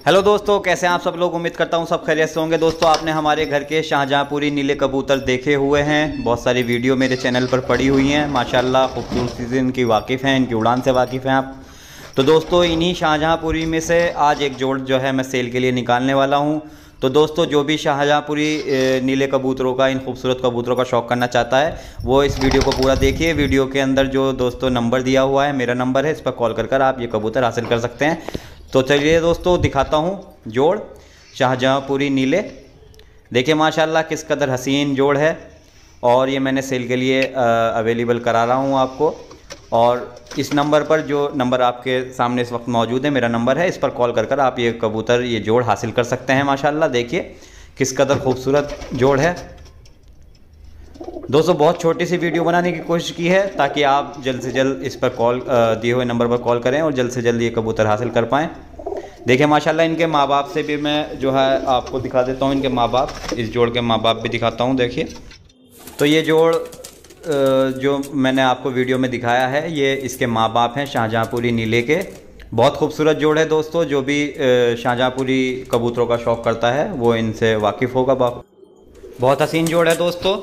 Hello दोस्तों, कैसे हैं आप सब लोग। उम्मीद करता हूं सब खैरियत से होंगे। दोस्तों, आपने हमारे घर के शाहजहाँपुरी नीले कबूतर देखे हुए हैं। बहुत सारी वीडियो मेरे चैनल पर पड़ी हुई हैं। माशाल्लाह खूबसूरती से इनकी वाकिफ़ हैं, इनकी उड़ान से वाकिफ़ हैं आप। तो दोस्तों, इन्हीं शाहजहाँपुरी में से आज एक जोड़ जो है मैं सेल के लिए निकालने वाला हूँ। तो दोस्तों, जो भी शाहजहाँपुरी नीले कबूतरों का, इन खूबसूरत कबूतरों का शौक़ करना चाहता है वो इस वीडियो को पूरा देखिए। वीडियो के अंदर जो दोस्तों नंबर दिया हुआ है, मेरा नंबर है, इस पर कॉल कर आप ये कबूतर हासिल कर सकते हैं। तो चलिए दोस्तों, दिखाता हूँ जोड़ शाहजहाँपुरी नीले। देखिए माशाल्लाह किस कदर हसीन जोड़ है, और ये मैंने सेल के लिए अवेलेबल करा रहा हूँ आपको। और इस नंबर पर, जो नंबर आपके सामने इस वक्त मौजूद है, मेरा नंबर है, इस पर कॉल कर आप ये कबूतर, ये जोड़ हासिल कर सकते हैं। माशाल्लाह देखिए किस कदर खूबसूरत जोड़ है। दोस्तों, बहुत छोटी सी वीडियो बनाने की कोशिश की है ताकि आप जल्द से जल्द इस पर कॉल दिए हुए नंबर पर कॉल करें और जल्द से जल्द ये कबूतर हासिल कर पाएँ। देखिए माशाल्लाह इनके माँ बाप से भी मैं जो है आपको दिखा देता हूँ। इनके माँ बाप, इस जोड़ के माँ बाप भी दिखाता हूँ। देखिए, तो ये जोड़ जो मैंने आपको वीडियो में दिखाया है, ये इसके माँ बाप हैं शाहजहाँपुरी नीले के। बहुत खूबसूरत जोड़ है दोस्तों। जो भी शाहजहाँपुरी कबूतरों का शौक़ करता है वो इनसे वाकिफ़ होगा। बहुत हसीन जोड़ है दोस्तों।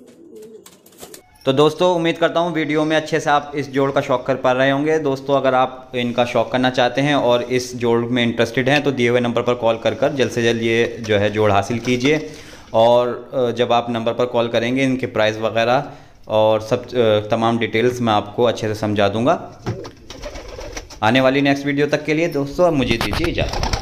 तो दोस्तों, उम्मीद करता हूँ वीडियो में अच्छे से आप इस जोड़ का शौक़ कर पा रहे होंगे। दोस्तों, अगर आप इनका शौक़ करना चाहते हैं और इस जोड़ में इंटरेस्टेड हैं तो दिए हुए नंबर पर कॉल कर जल्द से जल्द ये जो है जोड़ हासिल कीजिए। और जब आप नंबर पर कॉल करेंगे, इनके प्राइस वगैरह और सब तमाम डिटेल्स मैं आपको अच्छे से समझा दूँगा। आने वाली नेक्स्ट वीडियो तक के लिए दोस्तों, अब मुझे दीजिए इजाज़त।